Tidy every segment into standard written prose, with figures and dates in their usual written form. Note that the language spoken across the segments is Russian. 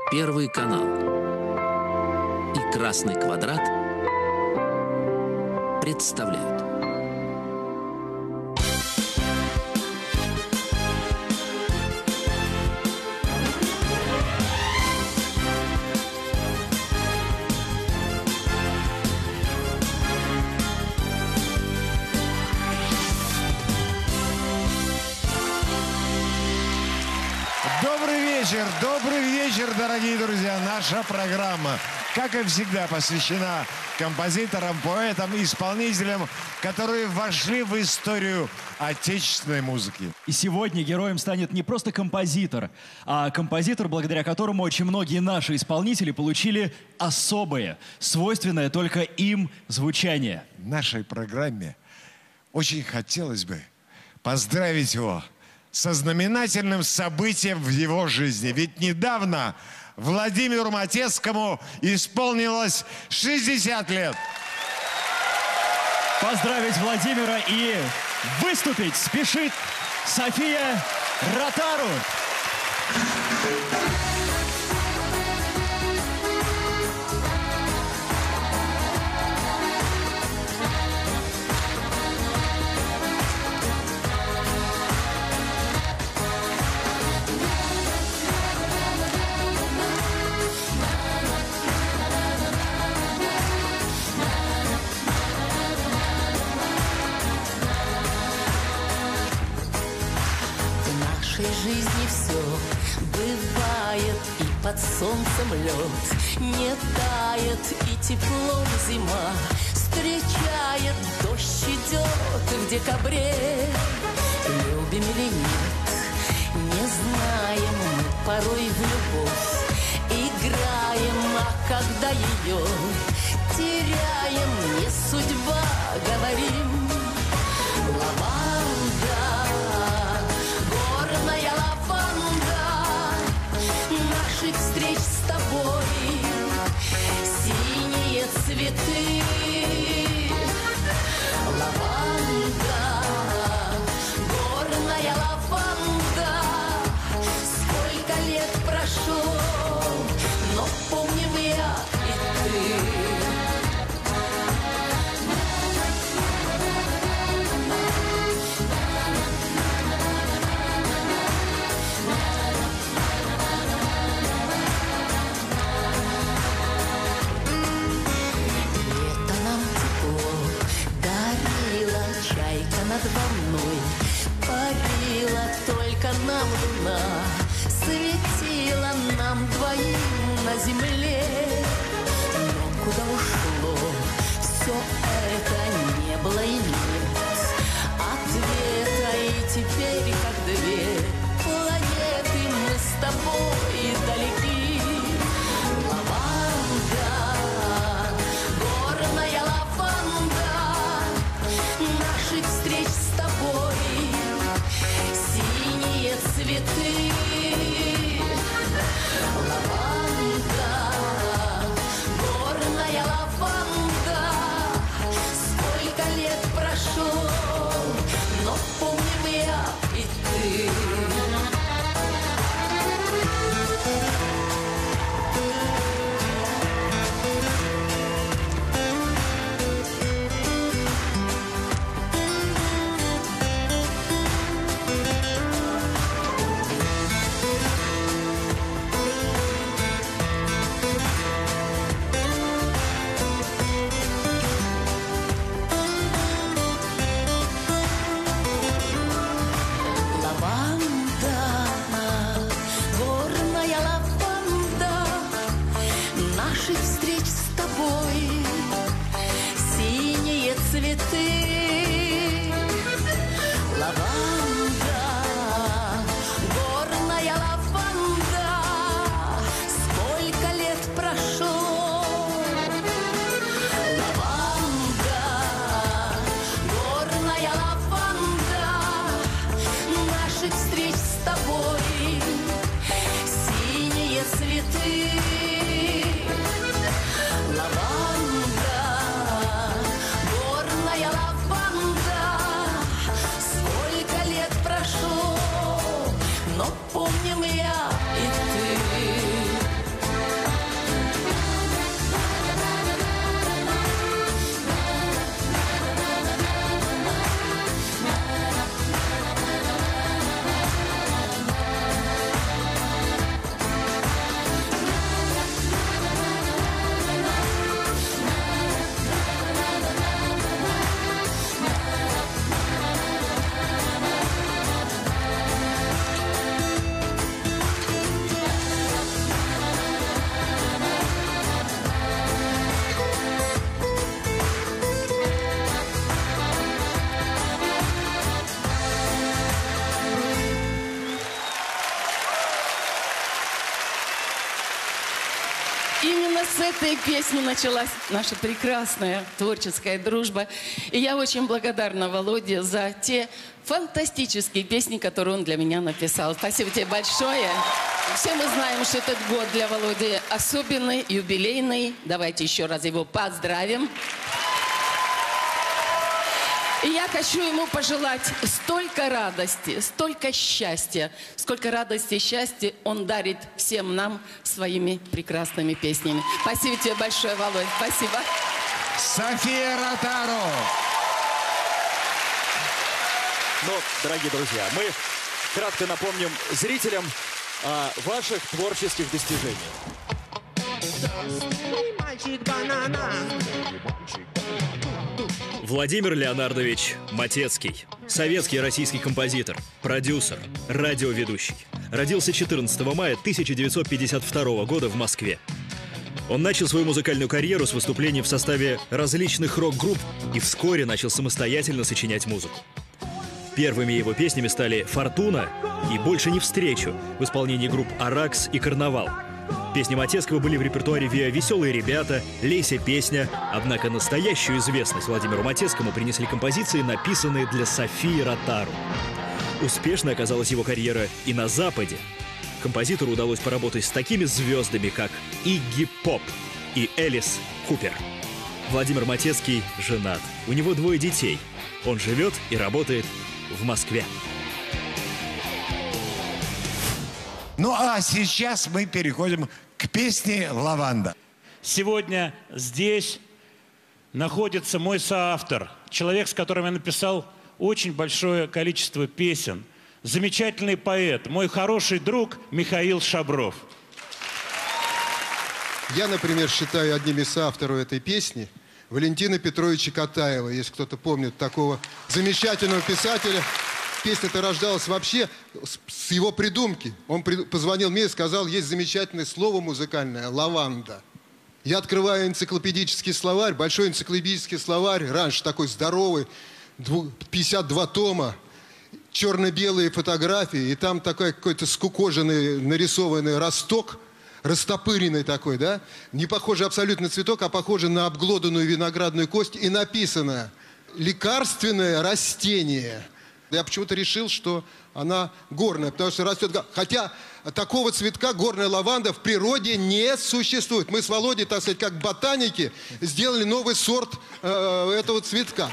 Первый канал и Красный квадрат представляют. Добрый вечер, дорогие друзья. Наша программа, как и всегда, посвящена композиторам, поэтам, исполнителям, которые вошли в историю отечественной музыки. И сегодня героем станет не просто композитор, а композитор, благодаря которому очень многие наши исполнители получили особое, свойственное только им звучание. В нашей программе очень хотелось бы поздравить его со знаменательным событием в его жизни. Ведь недавно Владимиру Матецкому исполнилось 60 лет. Поздравить Владимира и выступить спешит София Ротару. В нашей жизни все бывает, и под солнцем лед не тает, и теплом зима встречает, дождь идет в декабре. Любим или нет, не знаем, мы порой в любовь играем, а когда ее теряем, не судьба, говорим. Лаванда, горная лаванда, наших встреч с тобой, синие цветы. Лаванда, горная лаванда, сколько лет прошло, но помним я и ты. Над волной парила, только нам луна светила, нам двоим на земле. Но куда ушло все это, не было и нет ответа, и теперь, как две планеты, мы с тобой далеки. Лаванда, горная лаванда, наших встреч с тобой, синие цветы. Лаванда, горная лаванда, сколько лет прошло, но помним я и ты. Цветы, лаванда, горная лаванда, сколько лет прошло. Лаванда, горная лаванда, наших встреч с тобой, синие цветы. Лаванда, горная лаванда, сколько лет прошло, но помним я и ты. Именно с этой песни началась наша прекрасная творческая дружба. И я очень благодарна Володе за те фантастические песни, которые он для меня написал. Спасибо тебе большое. Все мы знаем, что этот год для Володи особенный, юбилейный. Давайте еще раз его поздравим. И я хочу ему пожелать столько радости, столько счастья, сколько радости и счастья он дарит всем нам своими прекрасными песнями. Спасибо тебе большое, Володь. Спасибо. София Ротару. Но, дорогие друзья, мы кратко напомним зрителям о ваших творческих достижениях. Владимир Леонардович Матецкий. Советский российский композитор, продюсер, радиоведущий. Родился 14 мая 1952 года в Москве. Он начал свою музыкальную карьеру с выступлений в составе различных рок-групп и вскоре начал самостоятельно сочинять музыку. Первыми его песнями стали «Фортуна» и «Больше не встречу» в исполнении групп «Аракс» и «Карнавал». Песни Матецкого были в репертуаре «Веселые ребята», «Лейся песня», однако настоящую известность Владимиру Матецкому принесли композиции, написанные для Софии Ротару. Успешной оказалась его карьера и на Западе. Композитору удалось поработать с такими звездами, как Игги Поп и Элис Купер. Владимир Матецкий женат. У него 2 детей. Он живет и работает в Москве. Ну а сейчас мы переходим к песне «Лаванда». Сегодня здесь находится мой соавтор, человек, с которым я написал очень большое количество песен. Замечательный поэт, мой хороший друг Михаил Шабров. Я, например, считаю одним из соавторов этой песни Валентина Петровича Катаева, если кто-то помнит такого замечательного писателя. Песня-то рождалась вообще с его придумки. Он позвонил мне и сказал, есть замечательное слово музыкальное «лаванда». Я открываю энциклопедический словарь, большой энциклопедический словарь, раньше такой здоровый, 52 тома, черно-белые фотографии, и там такой какой-то скукоженный нарисованный росток, растопыренный такой, да, не похожий абсолютно на цветок, а похожий на обглоданную виноградную кость, и написано «лекарственное растение». Я почему-то решил, что она горная, потому что растет... Хотя такого цветка, горная лаванда, в природе не существует. Мы с Володей, так сказать, как ботаники, сделали новый сорт этого цветка.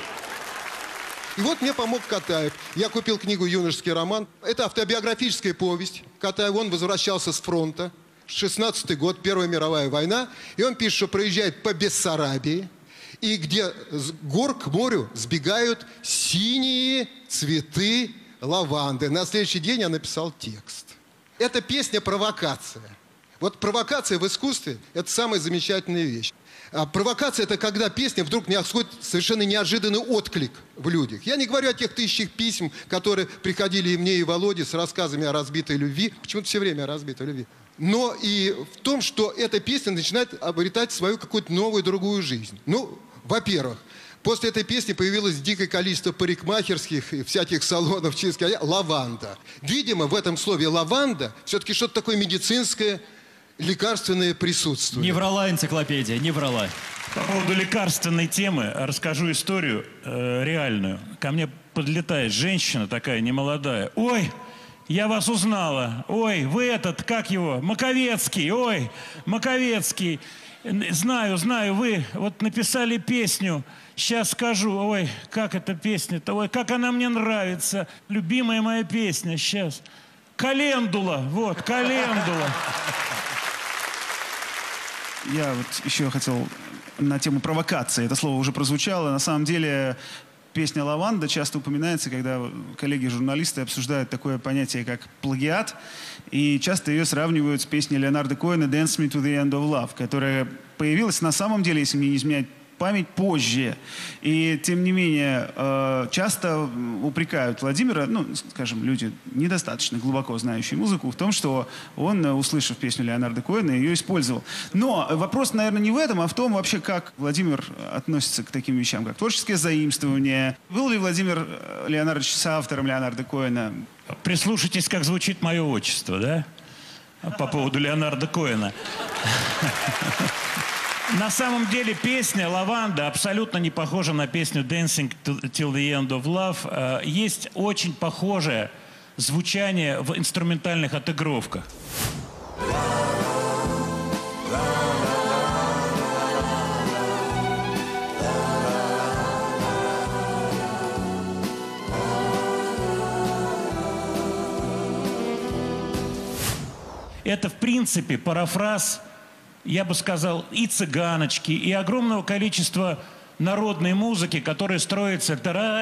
И вот мне помог Катаев. Я купил книгу «Юношеский роман». Это автобиографическая повесть. Катаев, он возвращался с фронта. 16-й год, Первая мировая война. И он пишет, что проезжает по Бессарабии. И где с гор к морю сбегают синие цветы лаванды. На следующий день я написал текст. Это песня «Провокация». Вот провокация в искусстве – это самая замечательная вещь. А провокация – это когда песня вдруг находит совершенно неожиданный отклик в людях. Я не говорю о тех тысячах писем, которые приходили и мне, и Володе с рассказами о разбитой любви. Почему-то все время о разбитой любви. Но и в том, что эта песня начинает обретать свою какую-то новую, другую жизнь. Ну, во-первых, после этой песни появилось дикое количество парикмахерских и всяких салонов чистки. Лаванда. Видимо, в этом слове «лаванда» все-таки что-то такое медицинское, лекарственное присутствует. Не врала энциклопедия, не врала. По поводу лекарственной темы расскажу историю реальную. Ко мне подлетает женщина такая немолодая. Ой, я вас узнала. Ой, вы этот, как его, Маковецкий. Ой, Маковецкий. Знаю, вы вот написали песню. Сейчас скажу. Ой, как эта песня-то. Ой, как она мне нравится. Любимая моя песня. Сейчас. Календула. Вот, календула. Я вот еще хотел на тему провокации. Это слово уже прозвучало. На самом деле песня «Лаванда» часто упоминается, когда коллеги-журналисты обсуждают такое понятие, как плагиат. И часто ее сравнивают с песней Леонарда Коэна «Dance Me to the End of Love», которая появилась на самом деле, если мне не изменяет память, позже. И, тем не менее, часто упрекают Владимира, ну, скажем, люди, недостаточно глубоко знающие музыку, в том, что он, услышав песню Леонарда Коэна, ее использовал. Но вопрос, наверное, не в этом, а в том вообще, как Владимир относится к таким вещам, как творческое заимствование. Был ли Владимир Леонардович соавтором Леонарда Коэна? Прислушайтесь, как звучит мое отчество, да? По поводу Леонарда Коэна. На самом деле песня «Лаванда» абсолютно не похожа на песню «Dancing till the end of love». Есть очень похожее звучание в инструментальных отыгровках. Это, в принципе, парафраз, я бы сказал, и цыганочки, и огромного количества народной музыки, которая строится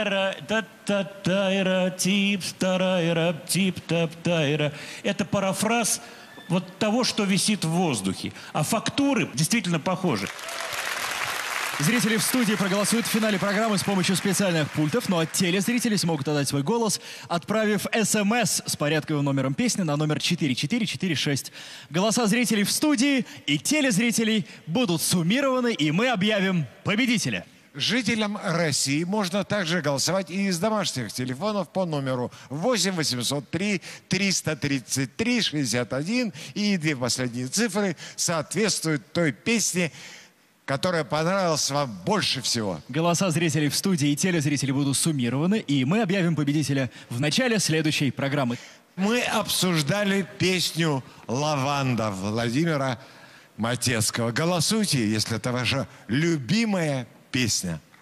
тип-тап-тайра. Это парафраз вот того, что висит в воздухе. А фактуры действительно похожи. Зрители в студии проголосуют в финале программы с помощью специальных пультов, ну а телезрители смогут отдать свой голос, отправив СМС с порядковым номером песни на номер 4446. Голоса зрителей в студии и телезрителей будут суммированы, и мы объявим победителя. Жителям России можно также голосовать и из домашних телефонов по номеру 8 803 333 61, и две последние цифры соответствуют той песне, которая понравилась вам больше всего. Голоса зрителей в студии и телезрителей будут суммированы, и мы объявим победителя в начале следующей программы. Мы обсуждали песню «Лаванда» Владимира Матецкого. Голосуйте, если это ваша любимая песня.